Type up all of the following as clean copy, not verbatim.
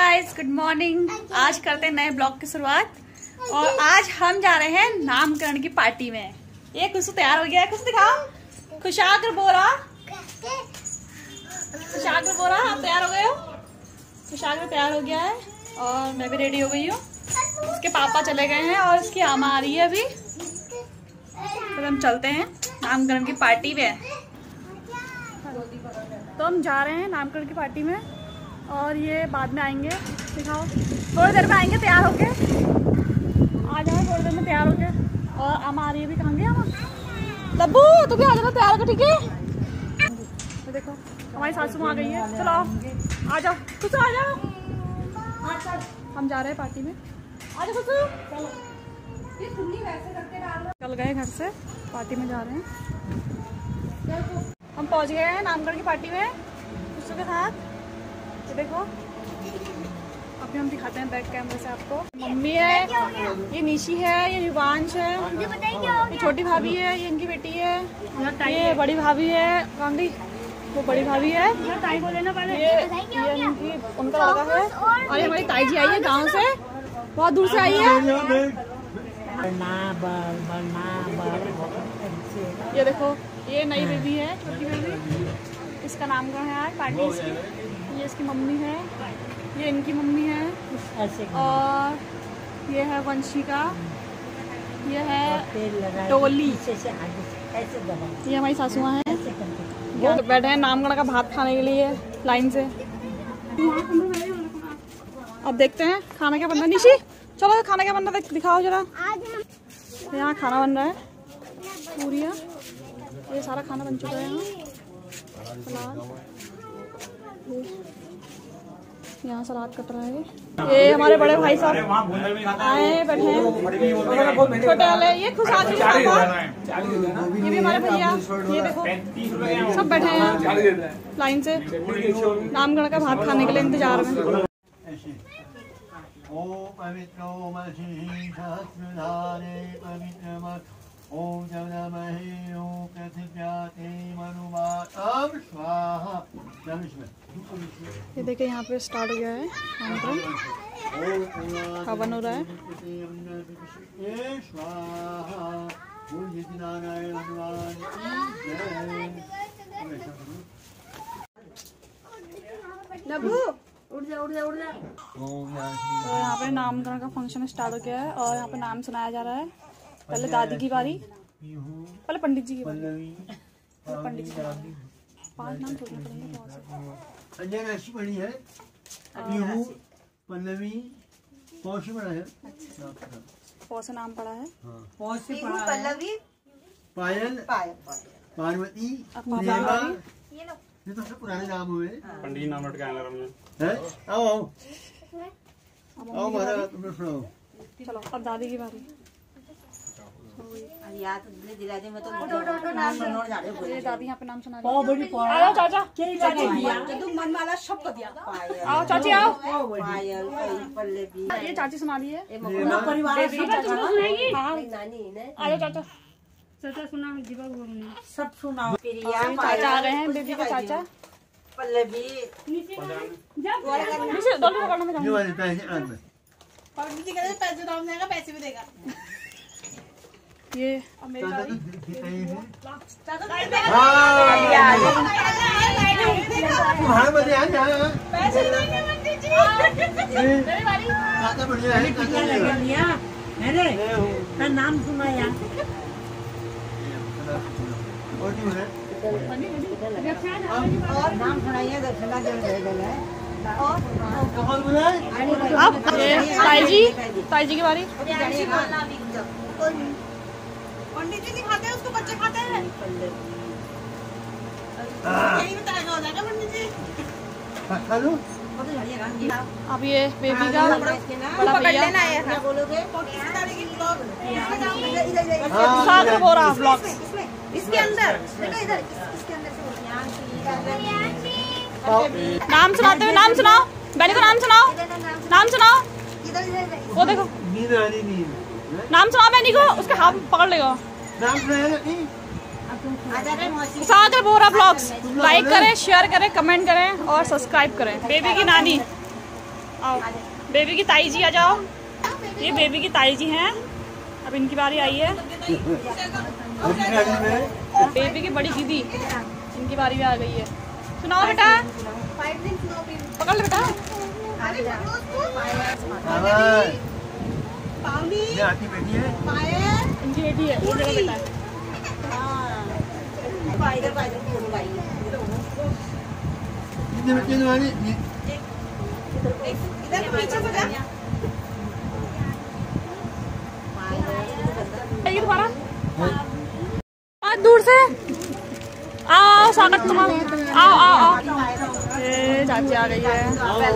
Guys, good morning. आज करते हैं नए ब्लॉग की शुरुआत और आज हम जा रहे हैं नामकरण की पार्टी में। ये कुछ तैयार हो गया है, कुछ दिखाओ। खुशागर बोरा, खुशागर बोरा, आप तैयार हो गए हो? खुशागर तैयार हो गया है और मैं भी रेडी हो गई हूँ। उसके पापा चले गए हैं और उसकी आमा आ रही है अभी। फिर हम चलते हैं नामकरण की पार्टी में। तो हम जा रहे हैं नामकरण की पार्टी में और ये बाद में आएंगे। दिखाओ, थोड़ी देर में आएंगे तैयार होके। आ जाओ थोड़ी देर में तैयार होके। और आमा आ रही है भी, कहाँ गई आमा? लब्बू तू भी आ जाना तैयार होकर, ठीक है? तो देखो हमारी सासू आ गई है। चलो आ जाओ, कुछ आ जाओ। हम जा रहे हैं पार्टी में, आ जाओ कुछ। चल गए घर से, पार्टी में जा रहे हैं। हम पहुंच गए हैं नामकरण की पार्टी में खुशू के साथ। तो देखो अभी हम दिखाते हैं बैक कैमरे से आपको। मम्मी है, ये निशी है, ये युवांश है, ये छोटी भाभी है, ये इनकी बेटी है, ये बड़ी भाभी है, कांगड़ी वो बड़ी भाभी है, ये इनकी उनका लड़का है। और ये हमारी ताई जी आई है गाँव से, बहुत दूर से आई है। ये देखो ये नई बेबी है, छोटी बेबी। इसका नामकरण है आज, पार्टी इसकी। ये इसकी मम्मी है, ये इनकी मम्मी है। और ये है वंशिका, ये है टोली, ये हमारी सासू माँ है। तो बैठे हैं नामकरण का भात खाने के लिए लाइन से। अब देखते हैं खाना क्या बन रहा है। निशी चलो खाना क्या बन रहा है दिखाओ जरा। यहाँ खाना बन रहा है, पूरियाँ, ये सारा खाना बन चुका है। यहाँ सलाद कट रहा है। ये हमारे बड़े भाई साहब आए बैठे हैं, छोटे वाले। ये खुश आदमी, ये भी हमारे भैया। ये देखो सब बैठे हैं लाइन से नामकरण का भात खाने के लिए इंतजार में। ओम नमः ओम प्रतिज्ञाते मनुमातम स्वाहा। ये देखिए यहाँ पे स्टार्ट हो गया है नामकरण, हवन हो रहा है। तो यहाँ पे नामकरण का फंक्शन स्टार्ट हो गया है और यहाँ पे नाम सुनाया जा रहा है। पहले दादी की बारी, पहले पंडित जी की बारी। पंडित जी 5 नाम सोचने पड़ेंगे। अंजय राशि पढ़ी है, पीहू, पल्लवी, पौष पढ़ा है। पौष नाम पड़ा है, पल्लवी, पायल, पार्वती, रेवा। ये तो सब पुराने नाम हुए। पंडित नाम लटका है। आओ आओ आओ मारा, तुमने सुनाओ। चलो अब दादी की बारी। ये दादी यहाँ पे नाम सुना रही है। आओ चाचा, मनमाला सबको दिया। आओ चाची आओ। पायल, पल्लवी, ये चाची सुना रही है। परिवार आओ चाचा, चाचा सुना, दीपक बोलूँ सब सुनाओ। प्रिया, चाचा आ गए हैं, बेबी के चाचा। पल्लवी, दोनों पकड़ना में ये वाले पैसे आज में। पैसे दाम देगा, पैसे भी देगा। ये अब मेरी बारी। नाम सुना यार। और नाम सुनाइए, दक्षिणा अब ताई जी की बारी। पंडित जी दिखाते हैं उसको, बच्चे खाते हैं। यही बताएगा, हो जाएगा पंडित जी। अब ये बेबी का बड़ा भैया बोलोगे सागर बोरा ब्लॉग। इसके अंदर इधर इसके अंदर नाम सुनाते हुए, नाम सुनाओ बैनी को, नाम सुनाओ, नाम सुनाओ। वो देखो नाम सुनाओ बैनी को, उसके हाथ पकड़ लेगा। सागर बोरा ब्लॉग्स लाइक करें, शेयर करें, कमेंट करें और सब्सक्राइब करें। बेबी की नानी आओ बेबी की ताई जी आ जाओ। ये बेबी की ताई जी हैं, अब इनकी बारी आई है। बेबी की बड़ी दीदी, इनकी बारी भी आ गई है। सुनाओ बेटा, पकड़ लो बेटा। आपकी बेटी है, इनकी बेटी है, वो मेरा बेटा है। कितने बच्चे तुम्हारे? इधर पीछे से जा। ये तुम्हारा आज दूर से आओ, स्वागत तुम्हारा। आओ आओ आओ, ये चाची आ गई है।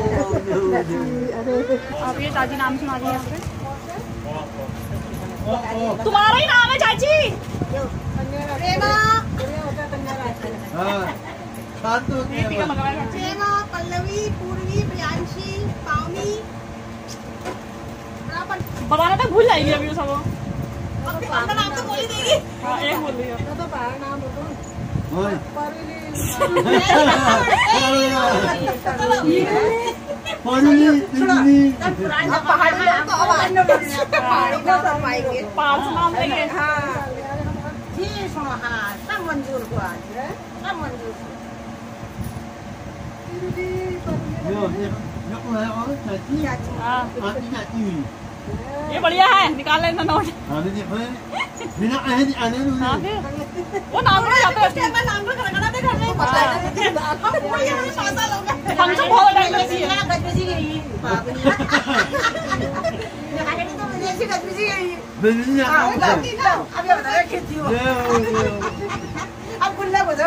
अब ये चाची नाम सुना रही है यहाँ पे। तुम्हारा ही नाम है चाची। प्रेमा, पल्लवी, पूर्वी, प्रियांशी, पावनी। बताना तो भूल जाएगी अभी सब। नाम तो बोल ही देगी। हाँ, एक बोल रही है। पाँच नाम लेंगे। सब मंजूर हुआ, सब मंजूर। हाँ, ये बढ़िया है, निकाल लेना नोट। हाँ फिर वो नाम में जाते हैं। फंक्शन बहुत टाइम लगती है। अब गुल्ला हो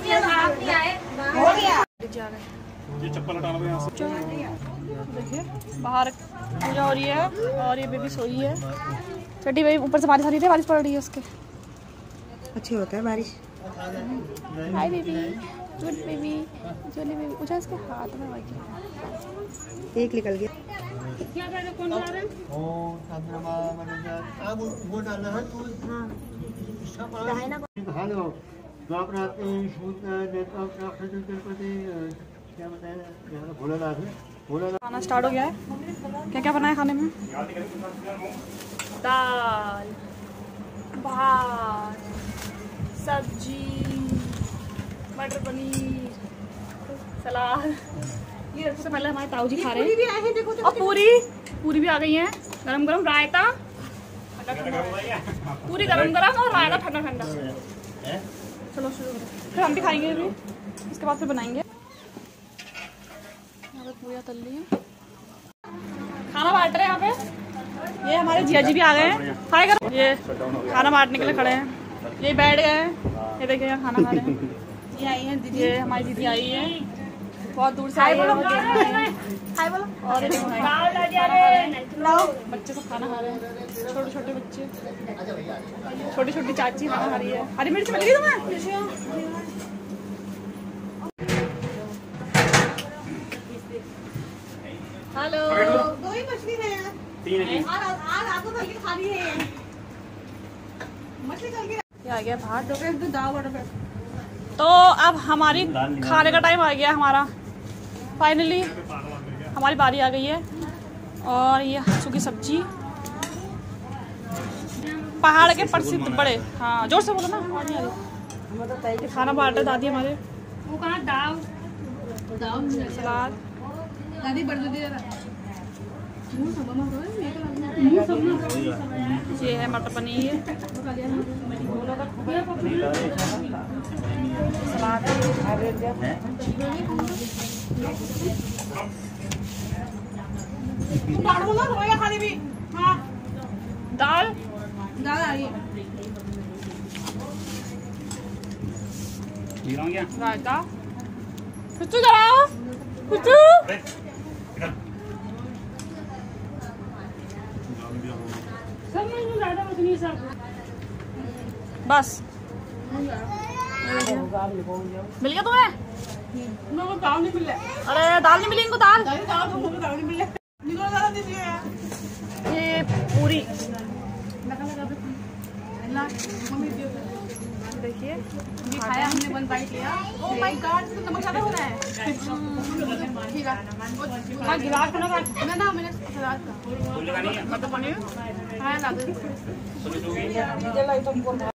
गया। ये चप्पल हटाना यहाँ से। देखिए बाहर पूजा हो रही है और ये बेबी सोई है। छोटी बेबी ऊपर से बारिश आ रही है, बारिश पड़ रही है उसके। अच्छी होता है बारिश। Hi baby, good baby, jolly baby. पूछा इसके हाथ में एक निकल गया। क्या कर रहे, कौन जा रहे हैं? खाना स्टार्ट हो गया है। क्या क्या बनाया खाने में? दाल, भात, सब्जी, मटर पनीर, सलाद। ये सबसे पहले हमारे ताऊ जी खा रहे हैं। और पूरी भी आ गई है। गरम गरम रायता, पूरी गरम गरम और रायता ठंडा ठंडा। चलो शुरू करो, फिर हम भी खाएंगे अभी, इसके बाद फिर बनाएंगे। पूजा तल रही है, खाना बांट रहे हैं यहाँ पे। ये हमारे जिया जी भी आ गए हैं। हाय करो, ये खाना बांटने के लिए खड़े हैं। ये बैठ गए हैं, ये देखिए यहाँ खाना खा रहे हैं। ये आई है दीदी, ये हमारी दीदी आई है, बहुत दूर से आई है। हाय बोलो। और ये बच्चे सब खाना खा रहे हैं, छोटे छोटे बच्चे, छोटी छोटी चाची खाना खा रही है। हरी मिर्च मिल गई तुम्हें? हेलो, दो ही मछली है यार। तीन है। आज आपको तो खाली है मछली चल गई। ये आ गया भात। तो अब हमारी खाने का टाइम आ गया हमारा। फाइनली हमारी बारी आ गई है। और ये सूखी सब्जी, पहाड़ के प्रसिद्ध बड़े। हाँ जोर से बोलो ना, आवाज नहीं आ रही। खाना बांट रहे दादी हमारे। वो कहाँ दाव सलाद, ये है मटर पनीर, सलाद, खाली भी। हाँ दाल, दाल आ रही है। रायता। कुछ कराओ, कुछ सब में ज्यादा उतनी सब। बस मिल गया तुम्हें? दाल नहीं मिल रहा। अरे दाल नहीं मिली इनको, दाल। दाल नहीं मिल रहा। निकलो दाल दीजिए। ये पूरी, देखिए खाया हमने 1 बाइट लिया। ओह माय गॉड, इसमें नमक ज़्यादा हो रहा है। ठीक है, गिलास का ना मैंने सलाद का मतलब पनीर खाया ला दो।